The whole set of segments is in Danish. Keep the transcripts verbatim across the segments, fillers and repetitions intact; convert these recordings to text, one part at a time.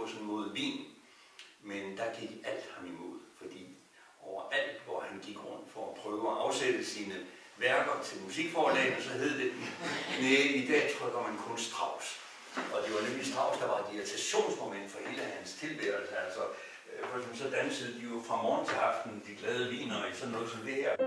kursen mod Wien, men der gik alt ham imod, fordi overalt, hvor han gik rundt for at prøve at afsætte sine værker til musikforlagene, så hed det, nej, i dag trykker man kun Strauss. Og det var nemlig Strauss, der var et irritationsmoment for hele hans tilværelse. Altså, for eksempel så dansede de jo fra morgen til aften de glade viner i sådan noget som det her.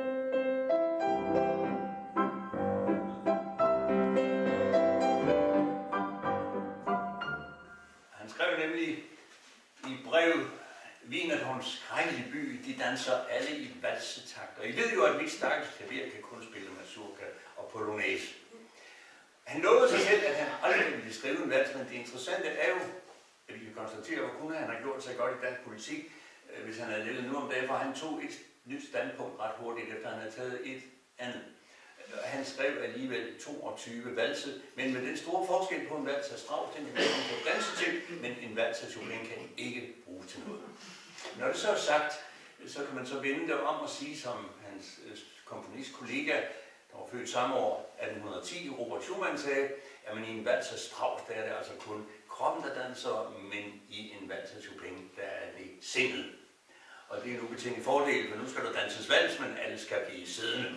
Han skrev nemlig i brevet, Wien er en skrækkelig by, de danser alle i valsetakt. Og I ved jo, at mit stakkels klaver kan kun spille mazurka og polonaise. Han lovede sig selv, at han aldrig ville skrive en vals, men det interessante er jo, at vi kan konstatere, hvor kunne han har gjort sig godt i dansk politik, hvis han havde levet nu om dagen, for han tog et nyt standpunkt ret hurtigt, efter han havde taget et andet. Han skrev alligevel toogtyve valse, men med den store forskel på en vals af Strauss, den kan man danse til, men en vals af Chopin kan ikke bruges til noget. Når det så er sagt, så kan man så vende det om og sige, som hans komponistkollega, der var født samme år, atten ti, Robert Schumann sagde, at man i en vals af Strauss, der er det altså kun kroppen, der danser, men i en vals af Chopin, der er det sindet. Og det er en ubetinget fordel, for nu skal der danses vals, men alle skal blive siddende.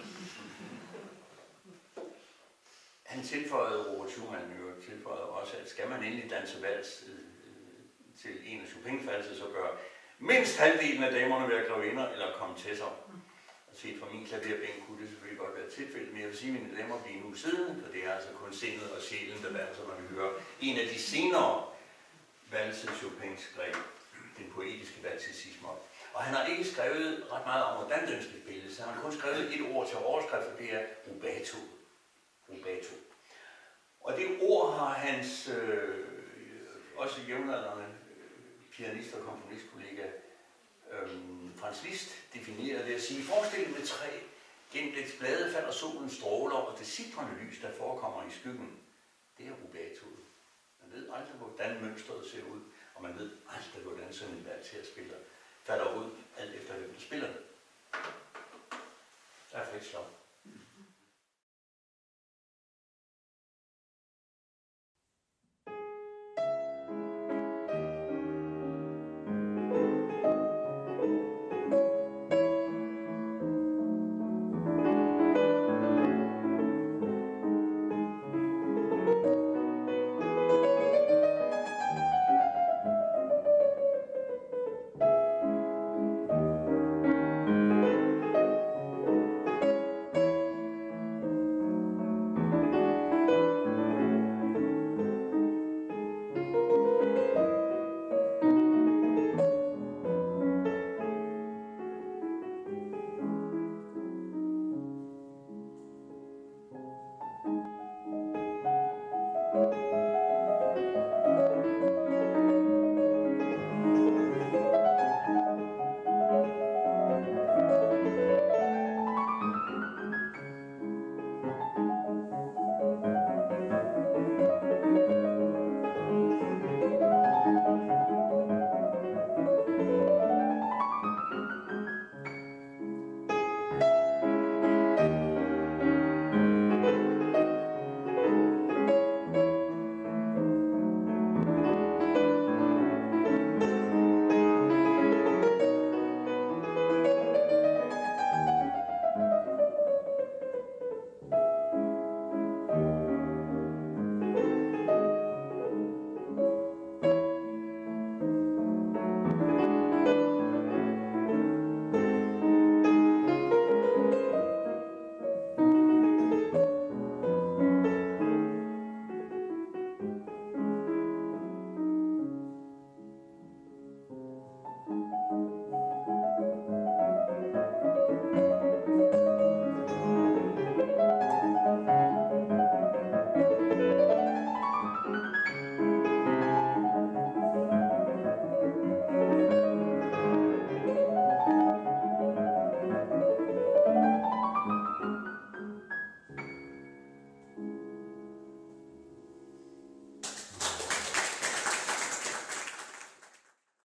Han tilføjede, Robert Schumann jo tilføjede også, at skal man endelig danse vals øh, til en af Chopin-falser, så bør mindst halvdelen af damerne være grevinder eller komtesser. Og set fra min klaverbænk kunne det selvfølgelig godt være tilfældet, men jeg vil sige, at mine damer bliver nu siddende, for det er altså kun sindet og sjælen, der valser, når vi hører en af de senere valse Chopin skrev, den poetiske vals i Cismol. Og han har ikke skrevet ret meget om, hvordan den skal spilles, så han har kun skrevet et ord til overskrift, og det er rubato. rubato. Og det ord har hans øh, også jævnaldrende pianist og komponistkollega øhm, Franz Liszt definerede det at sige, forestil med træ, gennem dets blade falder solens stråler, og det sitrende lys, der forekommer i skyggen, det er rubatoet. Man ved aldrig, hvordan mønstret ser ud, og man ved aldrig, hvordan sådan en vals her spiller, falder ud, alt efter hvem der spiller det. Der er frit slag.